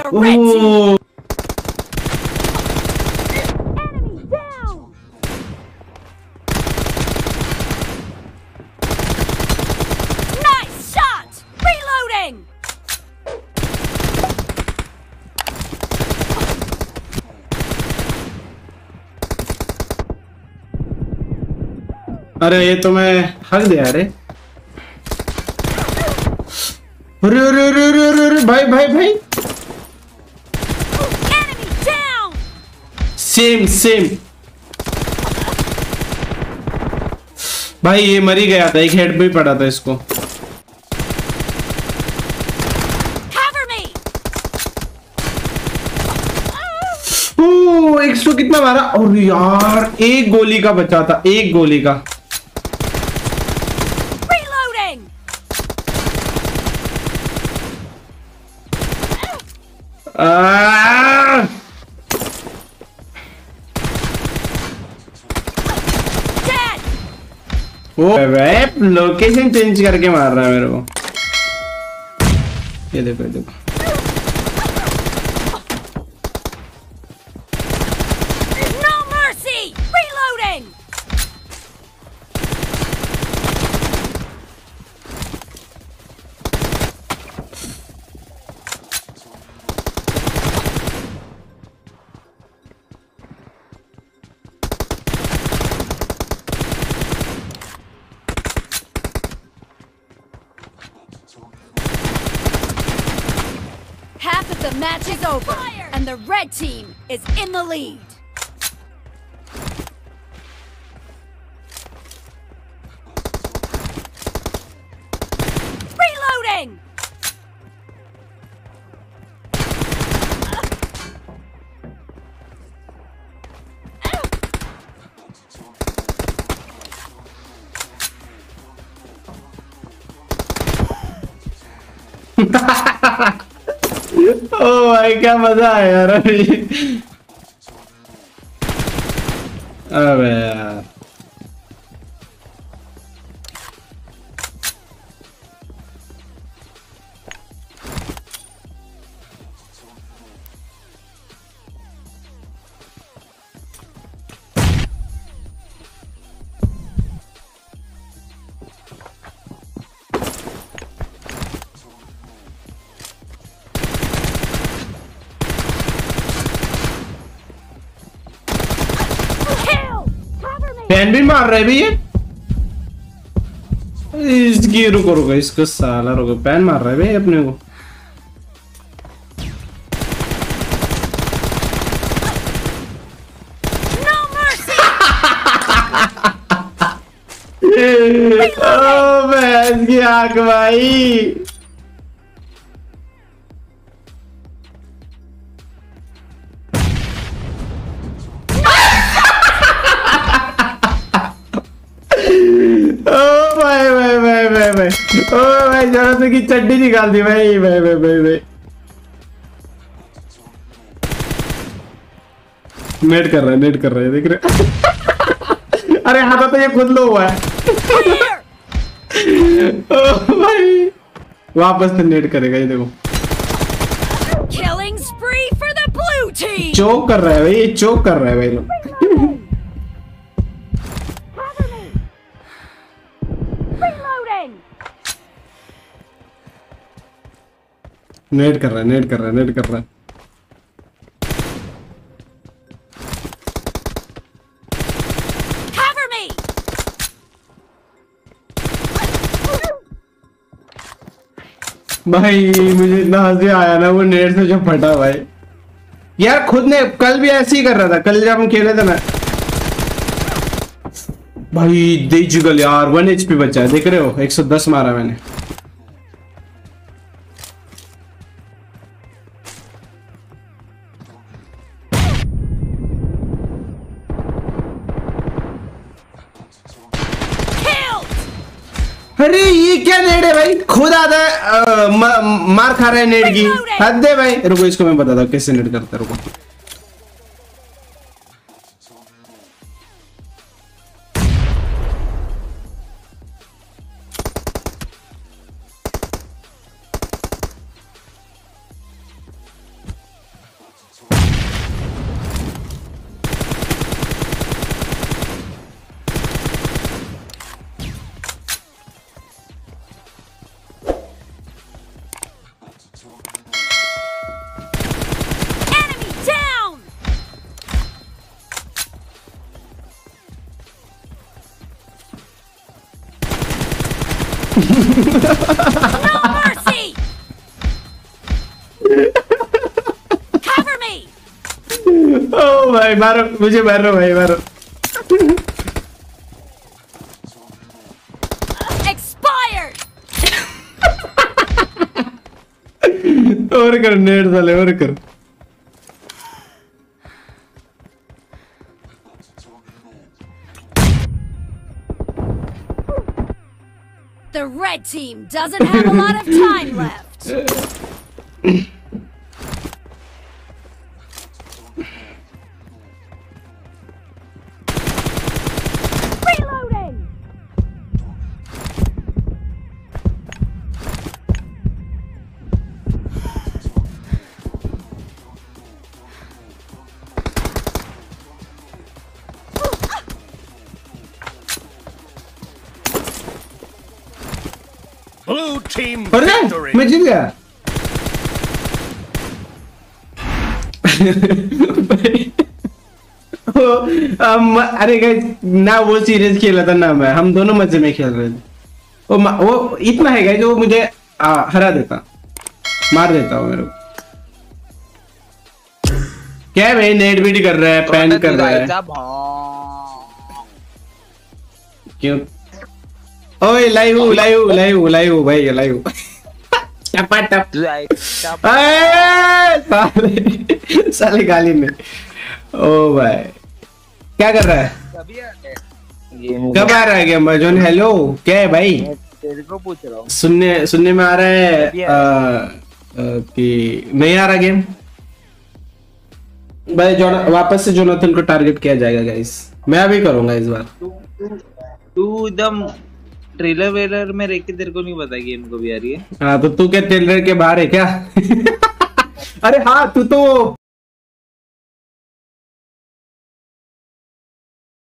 the red team. Enemy down. Nice shot. Reloading. अरे ये तो मैं हक दिया। अरे अरे अरे अरे अरे अरे भाई भाई भाई सेम सेम भाई, ये मर ही गया था, एक हेड पे ही पड़ा था इसको। ओ 100 कितना मारा? और यार एक गोली का बचा था, एक गोली का। वो लोकेशन चेंज करके मार रहा है मेरे को। ये देखो ये देखो। Half of the match is over, and the red team is in the lead. Reloading! ओ भाई क्या मजा आया यार अभी। अबे यार फैन भी मार रहे भैया इसकी। रुको रुको इसको साला रुको, पैन मार रहा है भाई अपने को। ओ भैंस की आंख भाई। ओ भाई जरा से की चड्डी निकाल दी भाई भाई भाई भाई भाई। नेट कर रहा है, नेट कर रहा है, देख रहे। अरे हाथा तो ये खुद लो हुआ है। ओ भाई वापस से नेट करेगा ये देखो। चोक कर रहा है भाई, ये चोक कर रहा है भाई लोग। नेट कर रहा है, नेट कर रहा है, नेट कर रहा है। भाई मुझे इतना हंसी आया ना वो नेट से जो फटा भाई। यार खुद ने कल भी ऐसे ही कर रहा था, कल जब हम खेले थे ना भाई। दे जुगल यार 1 HP बचा है, देख रहे हो 110 मारा मैंने। अरे ये क्या नेड है भाई, खुद आता है मार खा रहा है नेड की। हद है भाई। रुको इसको मैं बताता हूँ कैसे नेड करता है, रुको। No mercy! Cover me! ओ भाई मारो, मुझे मारो भाई, मारो। Expired! और कर नेट साले, और कर। The red team doesn't have a lot of time left. Reloading! Blue team और victory. मैं जीत गया। अरे गाइस, ना वो सीरियस खेला था ना मैं, हम दोनों मजे में खेल रहे थे। वो इतना है गाइस, वो मुझे हरा देता, मार देता वो मेरे को। क्या है भाई, नेट बीट कर रहा है, पैन कर रहा है क्यों? ओए लाइव भाई, लाइव टपा टप साले गाली में। ओ भाई क्या कर रहा है? कब आ रहा है गेम जोन? हेलो क्या है भाई? तेरे को पूछ रहा हूँ। सुनने में आ रहा है कि नहीं आ रहा गेम भाई। वापस से जोनाथन को टारगेट किया जाएगा गाइस, मैं अभी करूंगा इस बार। तू एकदम ट्रेलर वेलर में रह के तेरे को नहीं पता गेम को भी आ रही है। हाँ तो तू क्या ट्रेलर के बाहर है क्या? अरे हाँ, तू तो